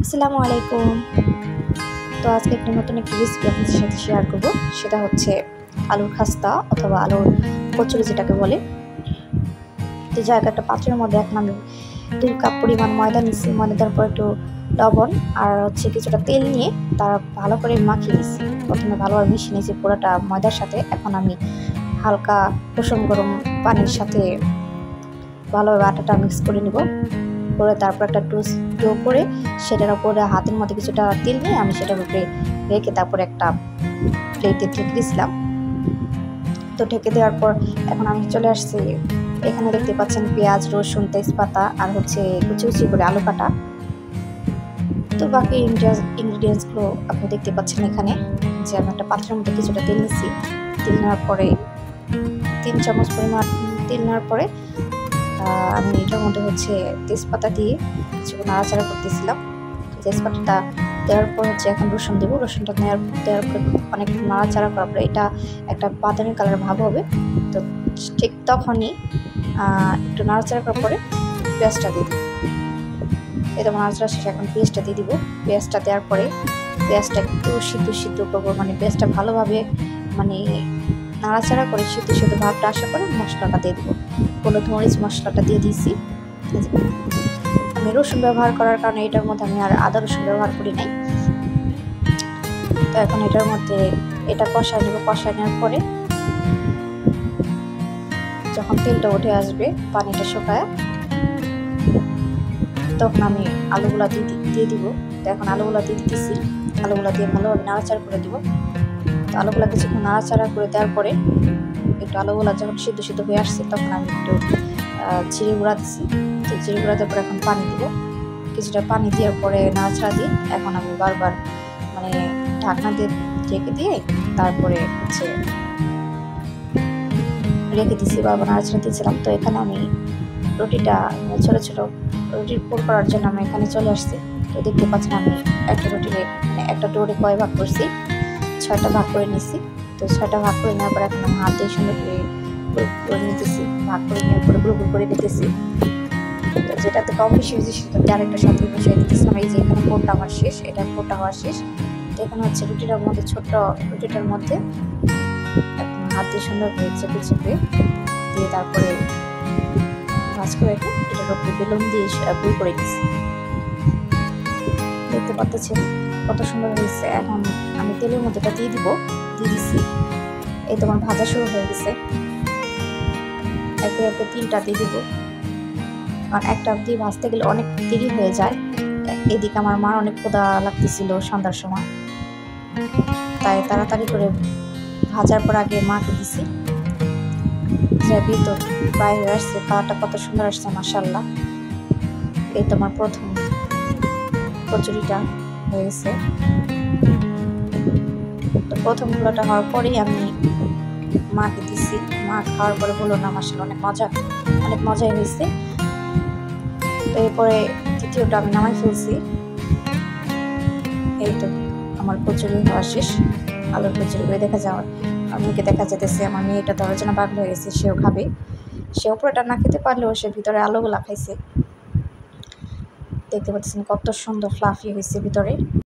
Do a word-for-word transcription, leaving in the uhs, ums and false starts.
আসসালামু আলাইকুম। তো আজকে একটা নতুন একটা রেসিপি আপনাদের সাথে শেয়ার করব। সেটা হচ্ছে আলুর খাস্তা অথবা আলুর কচুরি যেটাকে বলে। তো জায়গা একটা পাত্রের মধ্যে এখন আমি দুই কাপ পরিমাণ ময়দা নিচ্ছি। ময়দা দেওয়ার পর একটু লবণ আর হচ্ছে কিছুটা তেল নিয়ে তার ভালো করে মাখিয়ে নিচ্ছি। প্রথমে ভালোভাবে মিশিয়ে নিয়েছি পুরোটা ময়দার সাথে। এখন আমি হালকা কুসুম গরম পানির সাথে ভালোভাবে আটাটা মিক্স করে নিব। করে তারপর একটা ডো ডো করে সেটার উপরে হাতের মধ্যে কিছুটা তেল নিয়ে আমি সেটার উপরে রেখে তারপর একটা প্লেটে ঢেকে দিয়েছিলাম। তো ঢেকে দেওয়ার পর এখন আমি চলে আসছি, এখানে দেখতে পাচ্ছেন পেঁয়াজ, রসুন, তেজপাতা আর হচ্ছে কুচি কুচি করে আলু কাটা। তো বাকি ইনগ্রিডিয়েন্টসগুলো আপনি দেখতে পাচ্ছেন এখানে, যে আমি একটা পাত্রের মধ্যে কিছুটা তেল নিচ্ছি। তেল নেওয়ার পরে তিন চামচ পরিমাণ তেল নেওয়ার পরে আমি এটার মধ্যে হচ্ছে তেজপাতা দিয়ে কিছুক্ষণ নাড়াচাড়া করতেছিলাম। তেজপাতাটা দেওয়ার পর হচ্ছে এখন রসুন দেবো। রসুনটা নেওয়ার দেওয়ার পরে অনেক নাড়াচাড়া করার পরে এটা একটা বাদামি কালার ভাব হবে। তো ঠিক তখনই একটু নাড়াচাড়া করার পরে পেঁয়াজটা দিয়ে দিব। এই তো নাড়াচাড়া শেষে এখন পেঁয়াজটা দিয়ে দিব। পেঁয়াজটা দেওয়ার পরে পেঁয়াজটা একটু সিদ্ধ সিদ্ধ করবো, মানে পেঁয়াজটা ভালোভাবে মানে নাড়াচাড়া করে সিদ্ধ সিদ্ধ ভাবটা আসার পরে মশলাটা দিয়ে দেবো। হলুদ মরিচ মশলাটা দিয়ে দিয়েছি। আমি রসুন ব্যবহার করার কারণে এটার মধ্যে আমি আর আদা রসুন ব্যবহার করি নাই। তো এখন এটার মধ্যে এটা কষায় নেব। কষায় নেওয়ার পরে যখন তেলটা উঠে আসবে, পানিটা শুকায়, তখন আমি আলুগুলা দিয়ে দিয়ে দিব। তো এখন আলুগুলা দিয়ে দিতেছি। আলুগুলা দিয়ে ভালোভাবে নাড়াচাড়া করে দিব। তো আলুগুলা কিছুক্ষণ নাড়াচাড়া করে দেওয়ার পরে একটু আলুগুলা যখন সিদ্ধ সিদ্ধ হয়ে আসছে, তখন আমি একটু জিরে গুঁড়া দিচ্ছি। তো জিরে গুঁড়া দেওয়ার পরে এখন পানি দিব। কিছুটা পানি দেওয়ার পরে নাড়াচাড়া দিয়ে এখন আমি বারবার মানে ঢাকনা দিয়ে ঢেকে দিয়ে তারপরে হচ্ছে রেখে দিচ্ছি। বারবার নাড়াচাড়া দিয়েছিলাম। তো এখানে আমি রুটিটা ছোটো ছোটো রুটির পুর করার জন্য আমি এখানে চলে আসছি। তো দেখতে পাচ্ছেন আমি একটা রুটির মানে একটা ডোরে কয় ভাগ করছি, ছয়টা ভাগ করে নিচ্ছি। তো ছয়টা ভাগ করে নেওয়ার পর এখন আমি হাত দিয়ে সুন্দর করে করে নিতেছি। ভাগ করে নেওয়ার পরে গুঁড়ো গুঁড়ো করে নিতেছি। তো যেটাতে কম বেশি হয়েছে সেটাতে আরেকটা সাথে মিশিয়ে দিতেছিলাম। এই যে এখানে পোরটা আমার শেষ, এটা পোরটা হওয়া শেষ। তো এখানে হচ্ছে রুটিটার মধ্যে ছোট্ট রুটিটার মধ্যে হাত দিয়ে সুন্দর করে চেপে চেপে দিয়ে তারপরে ভাজ করে রেখে এটার উপরে বেলুন দিয়ে গুঁড়ো করে দিচ্ছি। দেখতে পাচ্ছেন কত সুন্দর হয়েছে। এখন আমি তেলের মধ্যে এটা দিয়ে দিব দিয়ে দিচ্ছি। এই তোমার ভাজা শুরু হয়ে গেছে। একে একে তিনটা দিয়ে দিব, কারণ একটা দিয়ে ভাজতে গেলে অনেক দেরি হয়ে যায়। এদিকে আমার মার অনেক ক্ষুধা লাগতেছিল সন্ধ্যার সময়, তাই তাড়াতাড়ি করে ভাজার পর আগে মাকে দিছি। যাবি তো বাইরে আসছে, খাওয়াটা কত সুন্দর আসছে মাশাআল্লাহ। এই তোমার প্রথম কচুরিটা হয়ে গেছে। তো প্রথম গুলোটা হওয়ার পরেই আমি মাকে দিছি। মা খাওয়ার পরে বললো না মাশাআল্লাহ অনেক মজা অনেক মজাই হয়েছে। তো এরপরে দ্বিতীয়টা আমি নামাই ফেলছি। এই তো আমার কচুরি হওয়া শেষ। আলুর কচুরি করে দেখা যাওয়ার আমাকে দেখা যেতেছে আমার মেয়েটা ধরার জন্য পাগল হয়ে গেছে, সেও খাবে। সেও পুরোটা না খেতে পারলেও সে ভিতরে আলুগুলা খাইছে। দেখতে পাচ্ছেন কত সুন্দর ফ্লাফি হয়েছে ভিতরে।